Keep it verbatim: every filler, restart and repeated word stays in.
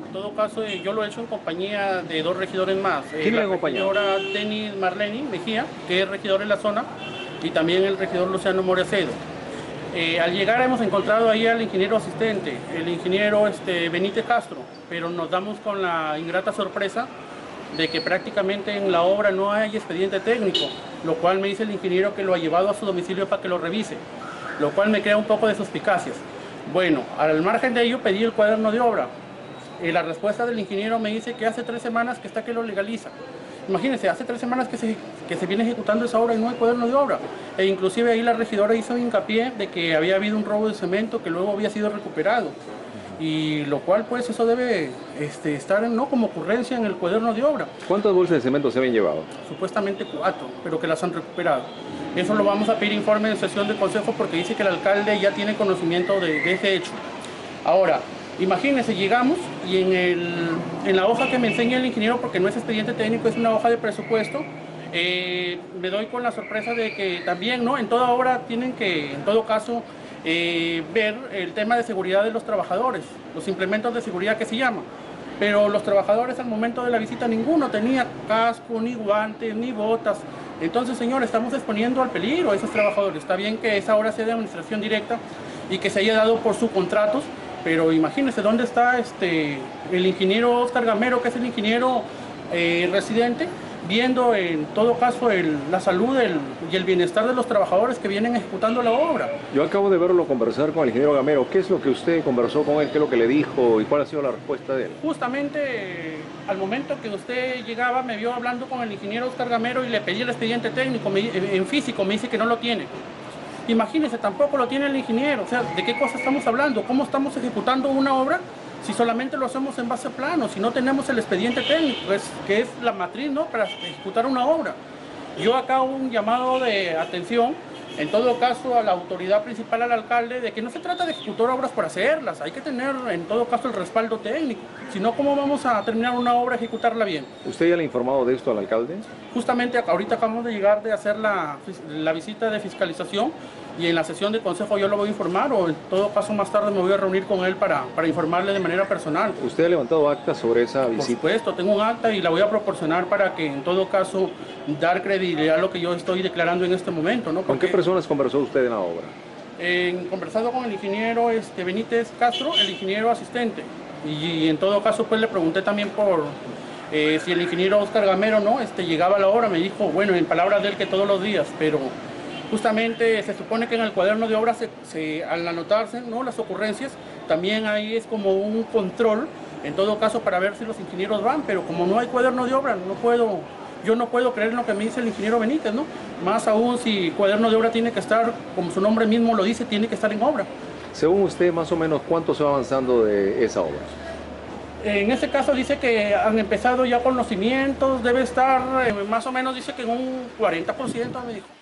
En todo caso, eh, yo lo he hecho en compañía de dos regidores más. Eh, ¿Quién le la acompañó? regidora Denis Marleni Mejía, que es regidor en la zona, y también el regidor Luciano Morecedo. Eh, al llegar hemos encontrado ahí al ingeniero asistente, el ingeniero este, Benítez Castro, pero nos damos con la ingrata sorpresa de que prácticamente en la obra no hay expediente técnico, lo cual me dice el ingeniero que lo ha llevado a su domicilio para que lo revise, lo cual me crea un poco de suspicacias. Bueno, al margen de ello pedí el cuaderno de obra. Eh, la respuesta del ingeniero me dice que hace tres semanas que está que lo legaliza. Imagínense, hace tres semanas que se, que se viene ejecutando esa obra y no hay cuaderno de obra. E inclusive ahí la regidora hizo hincapié de que había habido un robo de cemento que luego había sido recuperado. Y lo cual pues eso debe este, estar no como ocurrencia en el cuaderno de obra. ¿Cuántas bolsas de cemento se habían llevado? Supuestamente cuatro, pero que las han recuperado. Eso lo vamos a pedir informe en sesión de consejo porque dice que el alcalde ya tiene conocimiento de, de ese hecho. Ahora, imagínense, llegamos y en, el, en la hoja que me enseña el ingeniero, porque no es expediente técnico, es una hoja de presupuesto, eh, me doy con la sorpresa de que también, ¿no? En toda obra tienen que, en todo caso, eh, ver el tema de seguridad de los trabajadores, los implementos de seguridad que se llaman. Pero los trabajadores al momento de la visita ninguno tenía casco, ni guantes, ni botas. Entonces, señor, estamos exponiendo al peligro a esos trabajadores. Está bien que esa obra sea de administración directa y que se haya dado por subcontratos, pero imagínense dónde está este, el ingeniero Oscar Gamero, que es el ingeniero eh, residente, viendo en todo caso el, la salud el, y el bienestar de los trabajadores que vienen ejecutando la obra. Yo acabo de verlo conversar con el ingeniero Gamero. ¿Qué es lo que usted conversó con él? ¿Qué es lo que le dijo? ¿Y cuál ha sido la respuesta de él? Justamente al momento que usted llegaba me vio hablando con el ingeniero Oscar Gamero y le pedí el expediente técnico me, en físico, me dice que no lo tiene. Imagínense, tampoco lo tiene el ingeniero. O sea, ¿de qué cosa estamos hablando? ¿Cómo estamos ejecutando una obra si solamente lo hacemos en base a plano? Si no tenemos el expediente técnico, pues, que es la matriz, ¿no?, para ejecutar una obra. Yo acá hago un llamado de atención, en todo caso, a la autoridad principal, al alcalde, de que no se trata de ejecutar obras por hacerlas. Hay que tener, en todo caso, el respaldo técnico. Si no, ¿cómo vamos a terminar una obra, ejecutarla bien? ¿Usted ya le ha informado de esto al alcalde? Justamente ahorita acabamos de llegar de hacer la, la visita de fiscalización y en la sesión de consejo yo lo voy a informar, o en todo caso más tarde me voy a reunir con él para, para informarle de manera personal. ¿Usted ha levantado acta sobre esa visita? Por supuesto, tengo un acta y la voy a proporcionar para que en todo caso dar credibilidad a lo que yo estoy declarando en este momento, ¿no? ¿Con Porque, qué personas conversó usted en la obra? En conversado con el ingeniero este, Benítez Castro, el ingeniero asistente, y, y en todo caso pues le pregunté también por eh, si el ingeniero Oscar Gamero, ¿no?, este, llegaba a la obra. Me dijo, bueno, en palabras de él, que todos los días, pero justamente se supone que en el cuaderno de obra, se, se, al anotarse, ¿no?, las ocurrencias, también ahí es como un control, en todo caso, para ver si los ingenieros van, pero como no hay cuaderno de obra, no puedo, yo no puedo creer en lo que me dice el ingeniero Benítez, ¿no? Más aún si cuaderno de obra tiene que estar, como su nombre mismo lo dice, tiene que estar en obra. Según usted, más o menos, ¿cuánto se va avanzando de esa obra? En este caso dice que han empezado ya con los cimientos, debe estar, eh, más o menos dice que en un cuarenta por ciento, me dijo.